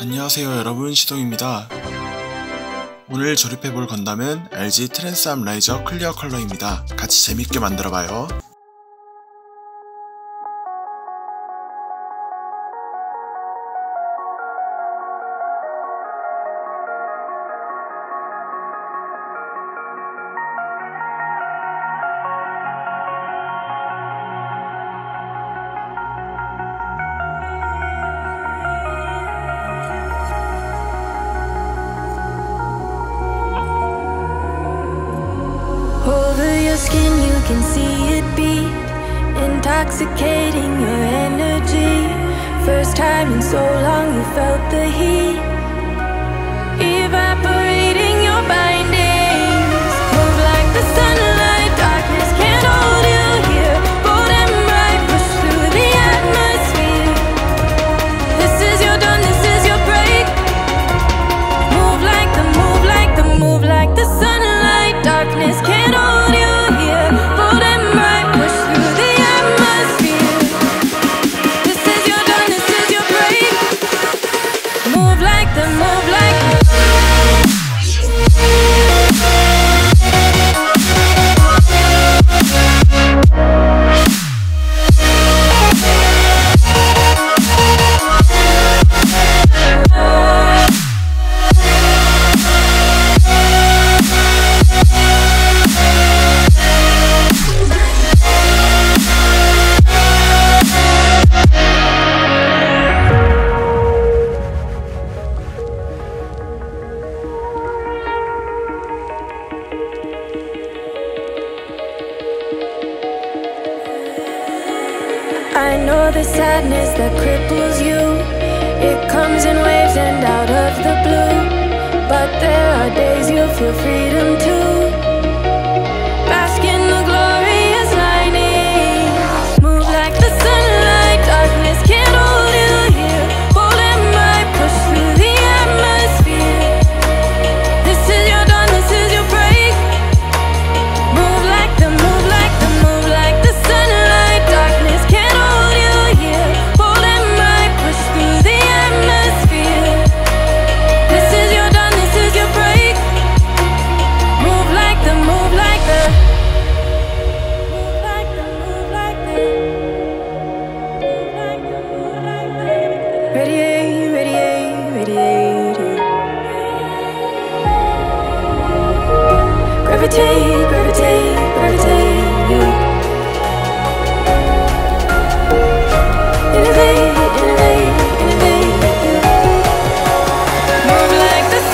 안녕하세요 여러분, 시동입니다. 오늘 조립해볼 건담은 rg트란잠라이저 클리어 컬러입니다. 같이 재밌게 만들어봐요. Skin, you can see it beat, intoxicating your energy. First time in so long you felt the heat, evaporating your bindings. Move like the sunlight, darkness can't hold you here. Bold and bright, push through the atmosphere. This is your dawn, this is your break. Move like the, move like the, move like the sunlight, darkness can't hold you. I know the sadness that cripples you. It comes in waves and out of the blue. But there are days you feel freedom too. Bask in the glorious lightning. Move like the sunlight, darkness can't hold you here. Bold and bright, push through the atmosphere. This is your dawn, this is your break. Move like the, move like the, move like the sunlight, darkness can't. Gravitate, gravitate, gravitate, you. Innovate, innovate, innovate, you. Move like the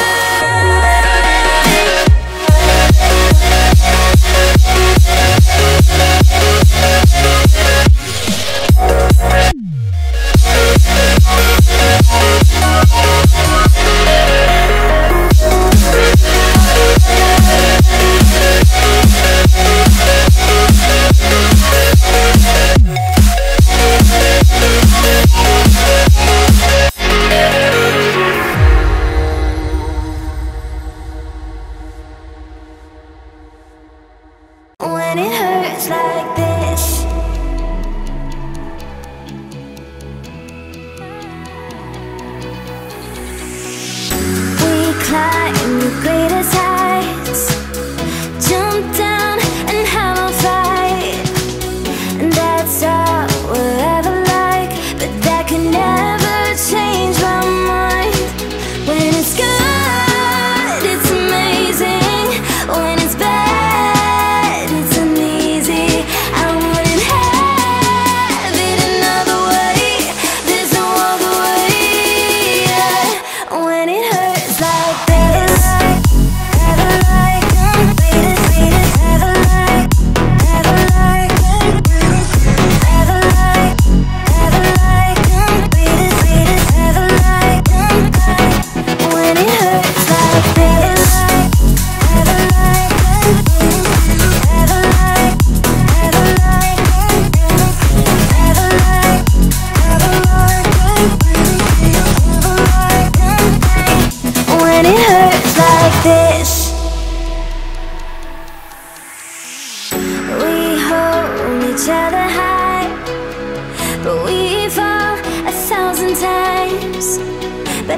when it hurts like this. We climb the greatest heights, jump down and have a fight. And that's all we'll ever like, but that can never change my mind. When it's good, it's amazing. When it's bad, it's uneasy. I wouldn't have it another way. There's no other way. When it hurts like this, ever like, ever like, ever like, ever like, ever like, ever like, when it hurts like this, ever like, ever like, ever like, ever like, ever like, when it hurts like this. We hold each other high, but we fall 1,000 times. But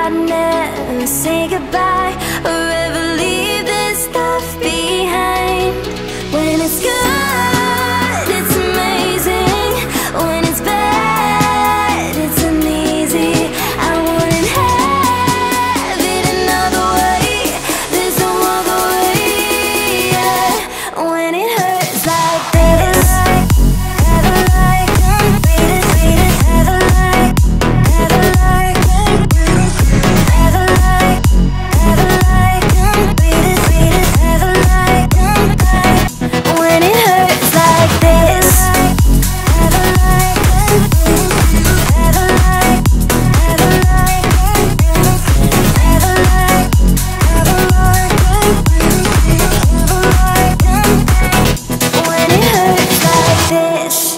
never say goodbye or ever leave this stuff behind. When it's good, it's amazing. When it's bad, it's uneasy. I wouldn't have it another way. There's no other way, yeah. When it hurts like this, have a life, read it, have a life, have a life, have a life, have a life, read it, have a life. When it hurts like this, have a life, have a life, have a life, have a life, have a life, when it hurts like this.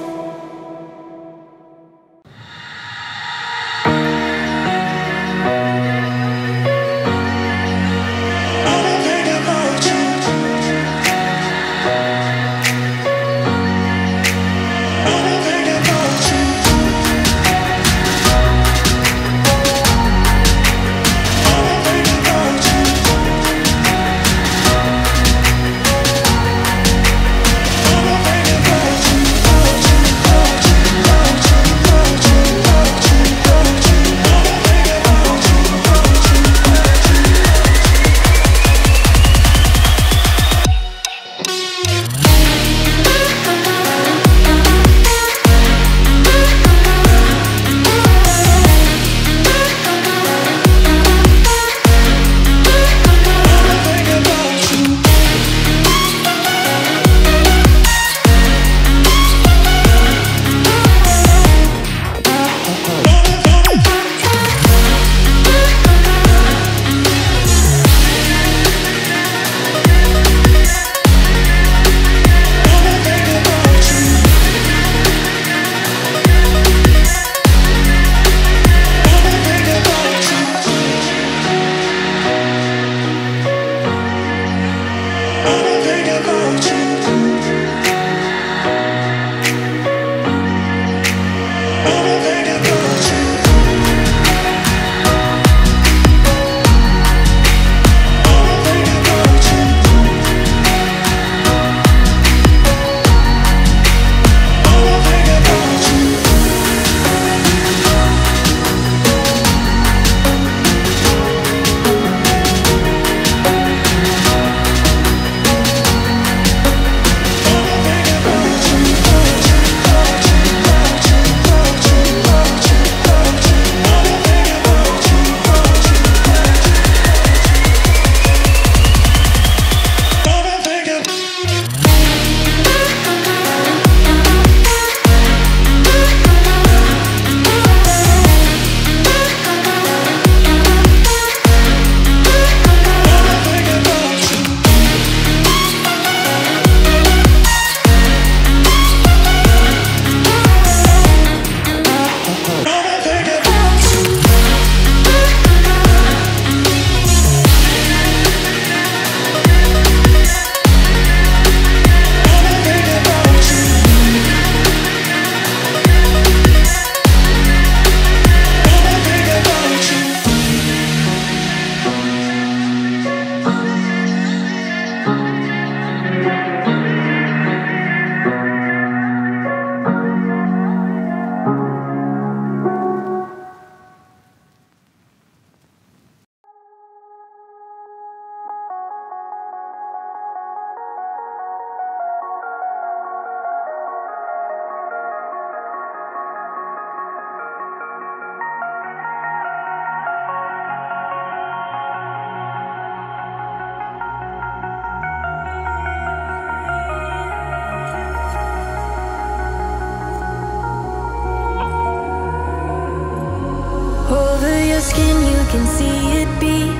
Skin, you can see it beat,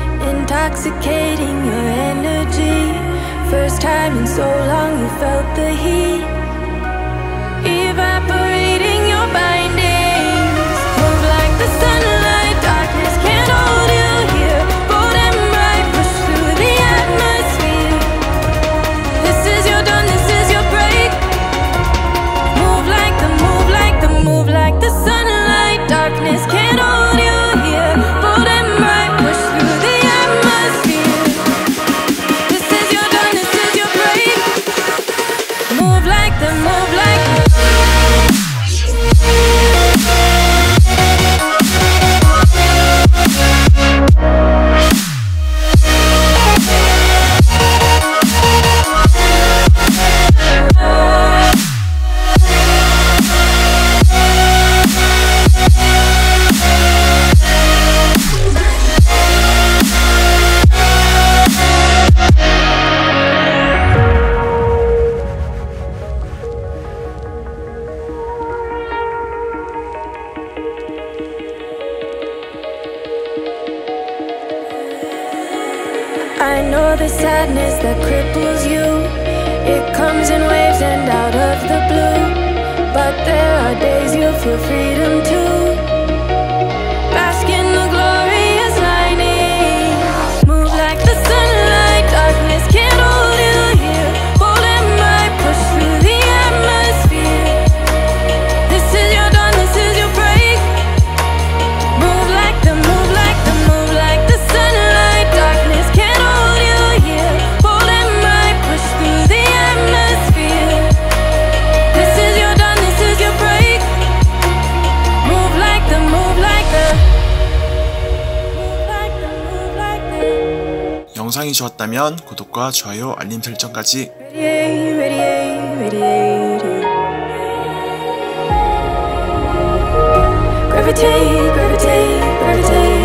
intoxicating your energy. First time in so long you felt the heat, evaporating your bindings. Move like the sunlight, darkness can't hold you here. Bold and bright, push through the atmosphere. This is your dawn, this is your break. Move like the, move like the, move like the sunlight, darkness can't hold you here. Move like the, move like the. I know the sadness that cripples you. It comes in waves and out of the blue. But there are days you feel freedom too. Bask in the glorious lightning. Move like the sunlight. Darkness can't hold you here. Bold and might push through the atmosphere. This is your dawn, this is your break. Move like the, move like the, move like the sunlight. Darkness can't hold you here. Bold and might push through the atmosphere. This is your dawn, this is your break. Move like the, move like the, move like the, move like the. 영상이 좋았다면 구독과 좋아요, 알림 설정까지. Radiate, radiate, radiate. Gravitate, gravitate, gravitate.